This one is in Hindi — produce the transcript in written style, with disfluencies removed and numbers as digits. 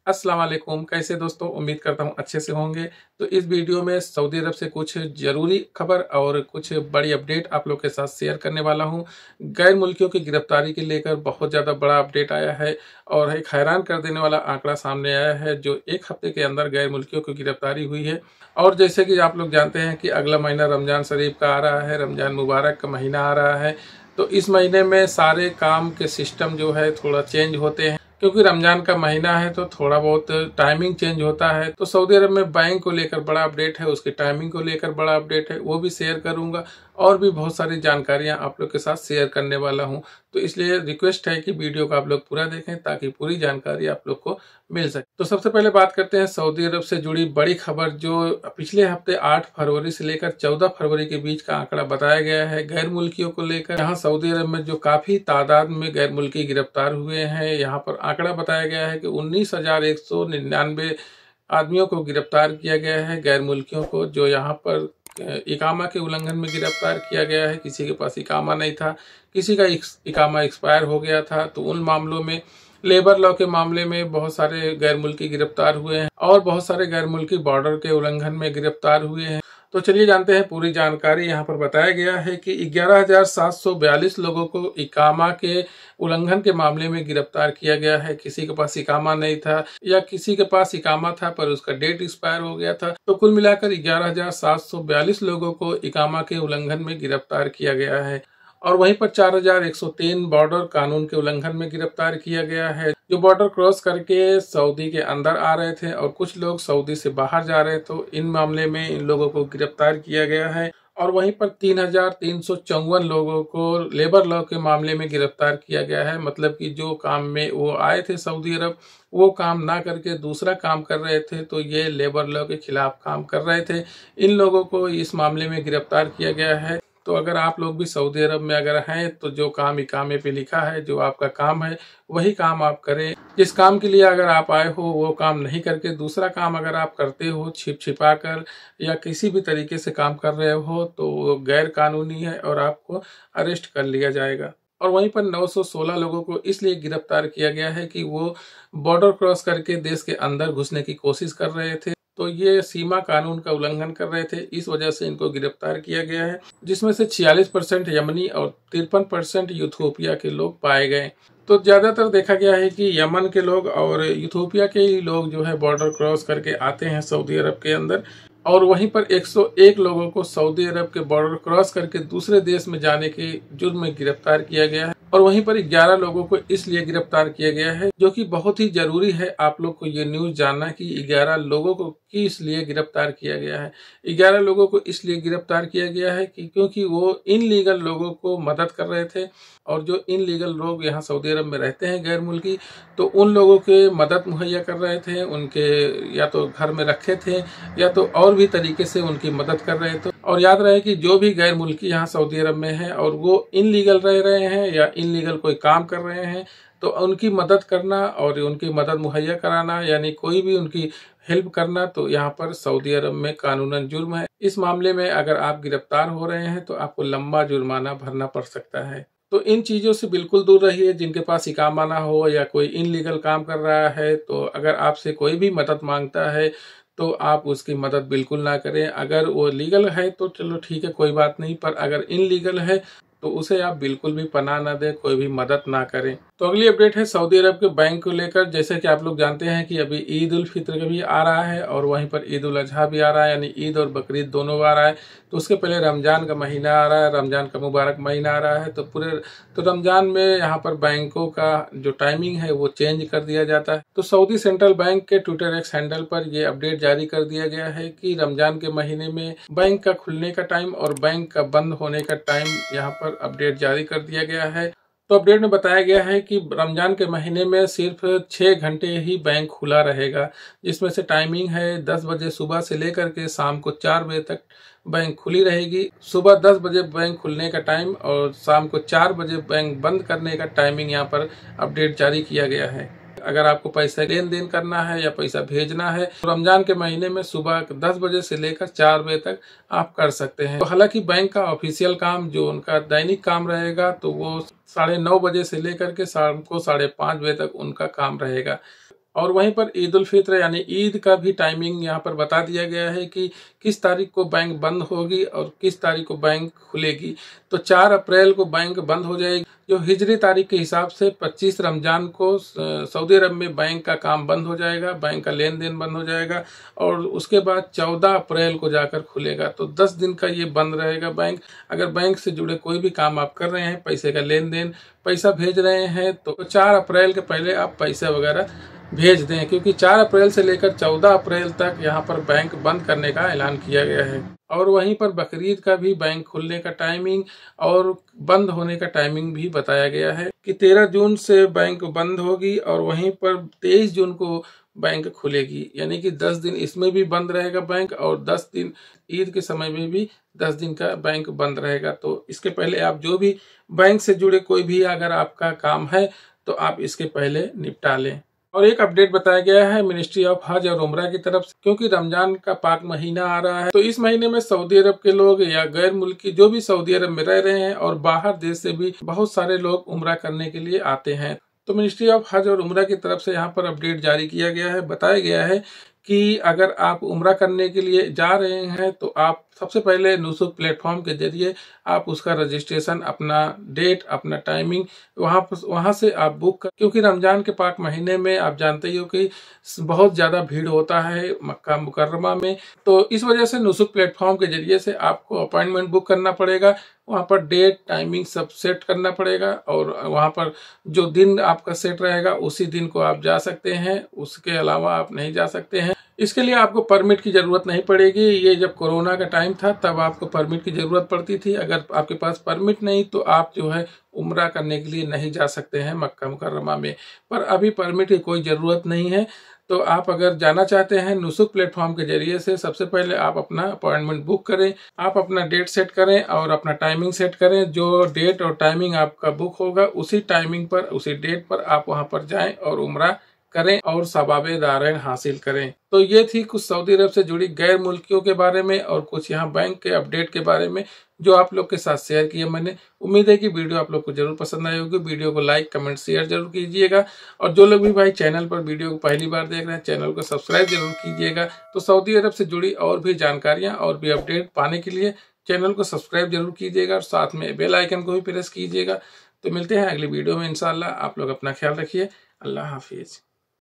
अस्सलाम वालेकुम। कैसे दोस्तों, उम्मीद करता हूँ अच्छे से होंगे। तो इस वीडियो में सऊदी अरब से कुछ ज़रूरी खबर और कुछ बड़ी अपडेट आप लोग के साथ शेयर करने वाला हूँ। गैर मुल्कियों की गिरफ्तारी के लेकर बहुत ज़्यादा बड़ा अपडेट आया है और एक हैरान कर देने वाला आंकड़ा सामने आया है, जो एक हफ्ते के अंदर गैर मुल्कियों की गिरफ्तारी हुई है। और जैसे कि आप लोग जानते हैं कि अगला महीना रमज़ान शरीफ का आ रहा है, रमज़ान मुबारक का महीना आ रहा है। तो इस महीने में सारे काम के सिस्टम जो है थोड़ा चेंज होते हैं, क्योंकि रमजान का महीना है तो थोड़ा बहुत टाइमिंग चेंज होता है। तो सऊदी अरब में बैंक को लेकर बड़ा अपडेट है, उसकी टाइमिंग को लेकर बड़ा अपडेट है, वो भी शेयर करूंगा। और भी बहुत सारी जानकारियां आप लोग के साथ शेयर करने वाला हूं। तो इसलिए रिक्वेस्ट है कि वीडियो को आप लोग पूरा देखें ताकि पूरी जानकारी आप लोग को मिल सके। तो सबसे पहले बात करते हैं सऊदी अरब से जुड़ी बड़ी खबर, जो पिछले हफ्ते 8 फरवरी से लेकर 14 फरवरी के बीच का आंकड़ा बताया गया है गैर मुल्कियों को लेकर। यहाँ सऊदी अरब में जो काफी तादाद में गैर मुल्की गिरफ्तार हुए हैं, यहाँ पर आंकड़ा बताया गया है कि 19,199 आदमियों को गिरफ्तार किया गया है, गैर मुल्कियों को, जो यहाँ पर इकामा के उल्लंघन में गिरफ्तार किया गया है। किसी के पास इकामा नहीं था, किसी का इकामा एक्सपायर हो गया था, तो उन मामलों में लेबर लॉ के मामले में बहुत सारे गैर मुल्की गिरफ्तार हुए हैं और बहुत सारे गैर मुल्की बॉर्डर के उल्लंघन में गिरफ्तार हुए हैं। तो चलिए जानते हैं पूरी जानकारी। यहाँ पर बताया गया है कि 11,742 लोगों को इकामा के उल्लंघन के मामले में गिरफ्तार किया गया है। किसी के पास इकामा नहीं था या किसी के पास इकामा था पर उसका डेट एक्सपायर हो गया था। तो कुल मिलाकर 11,742 लोगों को इकामा के उल्लंघन में गिरफ्तार किया गया है। और वहीं पर 4,103 बॉर्डर कानून के उल्लंघन में गिरफ्तार किया गया है, जो बॉर्डर क्रॉस करके सऊदी के अंदर आ रहे थे और कुछ लोग सऊदी से बाहर जा रहे थे। तो इन मामले में इन लोगों को गिरफ्तार किया गया है। और वहीं पर 3,354 लोगों को लेबर लॉ के मामले में गिरफ्तार किया गया है। मतलब कि जो काम में वो आए थे सऊदी अरब, वो काम ना करके दूसरा काम कर रहे थे, तो ये लेबर लॉ के खिलाफ काम कर रहे थे। इन लोगों को इस मामले में गिरफ्तार किया गया है। तो अगर आप लोग भी सऊदी अरब में अगर हैं तो जो काम इकामे पे लिखा है, जो आपका काम है, वही काम आप करें। जिस काम के लिए अगर आप आए हो वो काम नहीं करके दूसरा काम अगर आप करते हो छिपा कर या किसी भी तरीके से काम कर रहे हो, तो वो गैर कानूनी है और आपको अरेस्ट कर लिया जाएगा। और वहीं पर 916 लोगों को इसलिए गिरफ्तार किया गया है कि वो बॉर्डर क्रॉस करके देश के अंदर घुसने की कोशिश कर रहे थे। तो ये सीमा कानून का उल्लंघन कर रहे थे, इस वजह से इनको गिरफ्तार किया गया है, जिसमें से 46% यमनी और 53% यूथोपिया के लोग पाए गए। तो ज्यादातर देखा गया है कि यमन के लोग और यूथोपिया के ही लोग जो है बॉर्डर क्रॉस करके आते हैं सऊदी अरब के अंदर। और वहीं पर 101 लोगों को सऊदी अरब के बॉर्डर क्रॉस करके दूसरे देश में जाने के जुर्म में गिरफ्तार किया गया है। और वहीं पर 11 लोगों को इसलिए गिरफ्तार किया गया है, जो कि बहुत ही जरूरी है आप लोग को ये न्यूज जानना कि 11 लोगों को किस लिए गिरफ्तार किया गया है। 11 लोगों को इसलिए गिरफ्तार किया गया है कि क्योंकि वो इनलीगल लोगों को मदद कर रहे थे। और जो इनलीगल लोग यहाँ सऊदी अरब में रहते हैं गैर मुल्की, तो उन लोगों के मदद मुहैया कर रहे थे, उनके या तो घर में रखे थे या तो और भी तरीके से उनकी मदद कर रहे थे। और याद रहे कि जो भी गैर मुल्की यहाँ सऊदी अरब में है और वो इनलीगल रह रहे हैं या इनलीगल कोई काम कर रहे हैं, तो उनकी मदद करना और उनकी मदद मुहैया कराना, यानी कोई भी उनकी हेल्प करना, तो यहाँ पर सऊदी अरब में कानूनन जुर्म है। इस मामले में अगर आप गिरफ्तार हो रहे हैं तो आपको लंबा जुर्माना भरना पड़ सकता है। तो इन चीज़ों से बिल्कुल दूर रहिए। जिनके पास इकामा ना हो या कोई इनलीगल काम कर रहा है, तो अगर आपसे कोई भी मदद मांगता है तो आप उसकी मदद बिल्कुल ना करें। अगर वो लीगल है तो चलो ठीक है, कोई बात नहीं, पर अगर इनलीगल है तो उसे आप बिल्कुल भी पनाह ना दें, कोई भी मदद ना करें। तो अगली अपडेट है सऊदी अरब के बैंक को लेकर। जैसे कि आप लोग जानते हैं कि अभी ईद उल फित्र भी आ रहा है और वहीं पर ईद उल अजहा भी आ रहा है, यानी ईद और बकरीद दोनों आ रहा है। तो उसके पहले रमजान का महीना आ रहा है, रमजान का मुबारक महीना आ रहा है। तो रमजान में यहाँ पर बैंकों का जो टाइमिंग है वो चेंज कर दिया जाता है। तो सऊदी सेंट्रल बैंक के ट्विटर एक्स हैंडल पर ये अपडेट जारी कर दिया गया है कि रमजान के महीने में बैंक का खुलने का टाइम और बैंक का बंद होने का टाइम यहाँ पर अपडेट जारी कर दिया गया है। तो अपडेट में बताया गया है कि रमजान के महीने में सिर्फ 6 घंटे ही बैंक खुला रहेगा, जिसमें से टाइमिंग है 10 बजे सुबह से लेकर के शाम को 4 बजे तक बैंक खुली रहेगी। सुबह 10 बजे बैंक खुलने का टाइम और शाम को 4 बजे बैंक बंद करने का टाइमिंग यहाँ पर अपडेट जारी किया गया है। अगर आपको पैसा लेन देन करना है या पैसा भेजना है तो रमजान के महीने में सुबह 10 बजे से लेकर 4 बजे तक आप कर सकते हैं। तो हालांकि बैंक का ऑफिशियल काम जो उनका दैनिक काम रहेगा तो वो 9:30 बजे से लेकर के शाम को 5:30 बजे तक उनका काम रहेगा। और वहीं पर ईद उल फित्र यानी ईद का भी टाइमिंग यहाँ पर बता दिया गया है कि किस तारीख को बैंक बंद होगी और किस तारीख को बैंक खुलेगी। तो 4 अप्रैल को बैंक बंद हो जाएगी, जो हिजरी तारीख के हिसाब से 25 रमजान को सऊदी अरब में बैंक का काम बंद हो जाएगा, बैंक का लेन देन बंद हो जाएगा और उसके बाद 14 अप्रैल को जाकर खुलेगा। तो 10 दिन का ये बंद रहेगा बैंक। अगर बैंक से जुड़े कोई भी काम आप कर रहे हैं, पैसे का लेन देन, पैसा भेज रहे हैं, तो 4 अप्रैल के पहले आप पैसा वगैरह भेज दें, क्योंकि 4 अप्रैल से लेकर 14 अप्रैल तक यहाँ पर बैंक बंद करने का ऐलान किया गया है। और वहीं पर बकरीद का भी बैंक खुलने का टाइमिंग और बंद होने का टाइमिंग भी बताया गया है कि 13 जून से बैंक बंद होगी और वहीं पर 23 जून को बैंक खुलेगी। यानी कि 10 दिन इसमें भी बंद रहेगा बैंक और 10 दिन ईद के समय में भी 10 दिन का बैंक बंद रहेगा। तो इसके पहले आप जो भी बैंक से जुड़े कोई भी अगर आपका काम है तो आप इसके पहले निपटा लें। और एक अपडेट बताया गया है मिनिस्ट्री ऑफ हज और उम्रा की तरफ से, क्योंकि रमजान का पाक महीना आ रहा है, तो इस महीने में सऊदी अरब के लोग या गैर मुल्की जो भी सऊदी अरब में रह रहे हैं और बाहर देश से भी बहुत सारे लोग उम्रा करने के लिए आते हैं। तो मिनिस्ट्री ऑफ हज और उम्रा की तरफ से यहाँ पर अपडेट जारी किया गया है। बताया गया है कि अगर आप उम्रा करने के लिए जा रहे हैं तो आप सबसे पहले नुसुक प्लेटफॉर्म के जरिए आप उसका रजिस्ट्रेशन, अपना डेट, अपना टाइमिंग वहां से आप बुक कर, क्योंकि रमजान के पाक महीने में आप जानते ही हो कि बहुत ज्यादा भीड़ होता है मक्का मुकर्रमा में। तो इस वजह से नुसुक प्लेटफॉर्म के जरिए से आपको अपॉइंटमेंट बुक करना पड़ेगा, वहां पर डेट टाइमिंग सब सेट करना पड़ेगा और वहां पर जो दिन आपका सेट रहेगा उसी दिन को आप जा सकते हैं, उसके अलावा आप नहीं जा सकते हैं। इसके लिए आपको परमिट की जरूरत नहीं पड़ेगी। ये जब कोरोना का टाइम था तब आपको परमिट की जरूरत पड़ती थी। अगर आपके पास परमिट नहीं तो आप जो है उम्रा करने के लिए नहीं जा सकते हैं मक्का मुकर्रमा में। पर अभी परमिट की कोई जरूरत नहीं है। तो आप अगर जाना चाहते हैं नुसुक प्लेटफॉर्म के जरिए से, सबसे पहले आप अपना अपॉइंटमेंट बुक करें, आप अपना डेट सेट करें और अपना टाइमिंग सेट करें। जो डेट और टाइमिंग आपका बुक होगा उसी टाइमिंग पर, उसी डेट पर आप वहां पर जाएं और उम्रा करें और सवाबे दारैन हासिल करें। तो ये थी कुछ सऊदी अरब से जुड़ी गैर मुल्कियों के बारे में और कुछ यहाँ बैंक के अपडेट के बारे में जो आप लोग के साथ शेयर किया मैंने। उम्मीद है कि वीडियो आप लोग को जरूर पसंद आई होगी। वीडियो को लाइक, कमेंट, शेयर जरूर कीजिएगा और जो लोग भी भाई चैनल पर वीडियो को पहली बार देख रहे हैं चैनल को सब्सक्राइब जरूर कीजिएगा। तो सऊदी अरब से जुड़ी और भी जानकारियां और भी अपडेट पाने के लिए चैनल को सब्सक्राइब जरूर कीजिएगा और साथ में बेल आइकन को भी प्रेस कीजिएगा। तो मिलते हैं अगली वीडियो में इंशाल्लाह। आप लोग अपना ख्याल रखिए। अल्लाह हाफिज।